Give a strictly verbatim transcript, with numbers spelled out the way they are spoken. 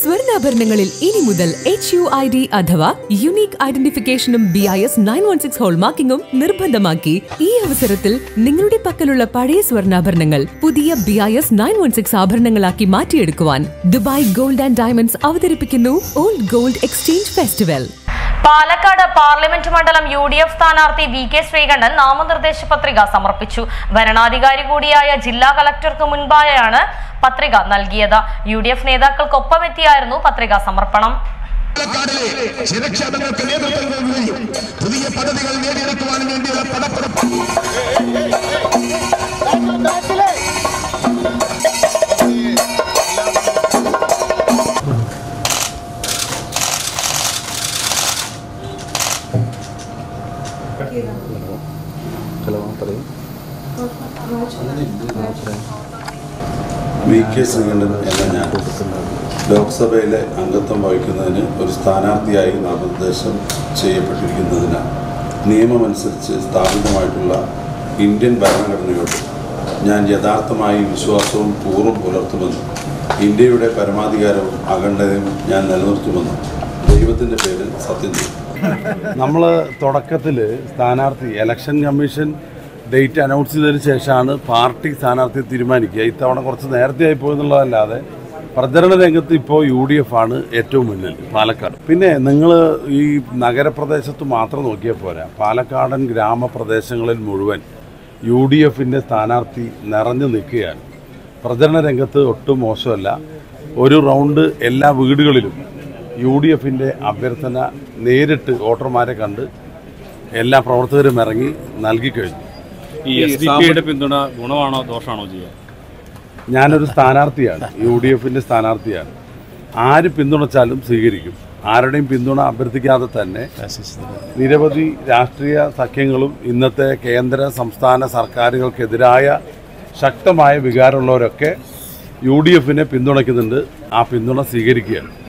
സ്വർണ്ണാഭരണങ്ങളിൽ ഇനി മുതൽ H U I D അഥവാ യുണീക് ഐഡന്റിഫിക്കേഷനും B I S nine one six ഹോൾമാർക്കിംഗും നിർബന്ധമാക്കി. ഈ അവസരത്തിൽ നിങ്ങളുടെ പക്കലുള്ള പഴയ സ്വർണ്ണാഭരണങ്ങൾ പുതിയ B I S nine one six ആഭരണങ്ങളാക്കി മാറ്റിയെടുക്കുവാൻ ദുബായ് ഗോൾഡ് ആൻഡ് ഡയമണ്ട്സ് അവതരിപ്പിക്കുന്നു old gold exchange festival. Palakkad parliament മണ്ഡലം യു ഡി എഫ് സ്ഥാനാർത്ഥി വി കെ ശ്രീകണ്ഠൻ നാമനിർദ്ദേശ പത്രിക സമർപ്പിച്ചു. വരണാധികാരി കൂടിയായ ജില്ലാ കളക്ടർക്ക് മുൻപായാണ് പത്രിക നൽകിയത്. യു ഡി എഫ് നേതാക്കൾക്കൊപ്പമെത്തിയായിരുന്നു പത്രിക സമർപ്പണം. പുതിയ പദ്ധതികൾ നേടിയെടുക്കുവാൻ വേണ്ടിയുള്ള പടപ്പുറപ്പ് വി കെ ശ്രീകണ്ഠൻ എന്ന ഞാൻ ലോക്സഭയിലെ അംഗത്വം വഹിക്കുന്നതിന് ഒരു സ്ഥാനാർത്ഥിയായി നാമനിർദ്ദേശം ചെയ്യപ്പെട്ടിരിക്കുന്നതിനാൽ നിയമമനുസരിച്ച് സ്ഥാപിതമായിട്ടുള്ള ഇന്ത്യൻ ഭരണഘടനയോട് ഞാൻ യഥാർത്ഥമായി വിശ്വാസവും കൂറും പുലർത്തുമെന്നും ഇന്ത്യയുടെ പരമാധികാരവും അഖണ്ഡതയും ഞാൻ നിലനിർത്തുമെന്നും ദൈവത്തിൻ്റെ പേരിൽ സത്യം ചെയ്യും. നമ്മൾ തുടക്കത്തിൽ സ്ഥാനാർത്ഥി ഇലക്ഷൻ കമ്മീഷൻ ഡേറ്റ് അനൗൺസ് ചെയ്തതിന് ശേഷമാണ് പാർട്ടി സ്ഥാനാർത്ഥിയെ തീരുമാനിക്കുക. ഇത്തവണ കുറച്ച് നേരത്തെ ആയി പോയെന്നുള്ളതല്ലാതെ പ്രചരണ രംഗത്ത് ഇപ്പോൾ യു ഡി എഫ് ആണ് ഏറ്റവും മുന്നിൽ പാലക്കാട്. പിന്നെ നിങ്ങൾ ഈ നഗരപ്രദേശത്ത് മാത്രം നോക്കിയാൽ പോരാ, പാലക്കാടൻ ഗ്രാമപ്രദേശങ്ങളിൽ മുഴുവൻ യു ഡി എഫിൻ്റെ സ്ഥാനാർത്ഥി നിറഞ്ഞു നിൽക്കുകയാണ്. പ്രചരണ രംഗത്ത് ഒട്ടും മോശമല്ല. ഒരു റൗണ്ട് എല്ലാ വീടുകളിലും യു ഡി എഫിൻ്റെ അഭ്യർത്ഥന നേരിട്ട് വോട്ടർമാരെ കണ്ട് എല്ലാ പ്രവർത്തകരും ഇറങ്ങി നൽകിക്കഴിഞ്ഞു. ഈ എസ് ഡി പിയുടെ പിന്തുണ ഗുണമാണോ ദോഷമാണോ ചെയ്യുക? ഞാനൊരു സ്ഥാനാർത്ഥിയാണ്, യു ഡി എഫിൻ്റെ സ്ഥാനാർത്ഥിയാണ്. ആര് പിന്തുണച്ചാലും സ്വീകരിക്കും. ആരുടെയും പിന്തുണ അഭ്യർത്ഥിക്കാതെ തന്നെ നിരവധി രാഷ്ട്രീയ സഖ്യങ്ങളും ഇന്നത്തെ കേന്ദ്ര സംസ്ഥാന സർക്കാരുകൾക്കെതിരായ ശക്തമായ വികാരമുള്ളവരൊക്കെ യു ഡി എഫിനെ പിന്തുണയ്ക്കുന്നുണ്ട്. ആ പിന്തുണ സ്വീകരിക്കുകയാണ്.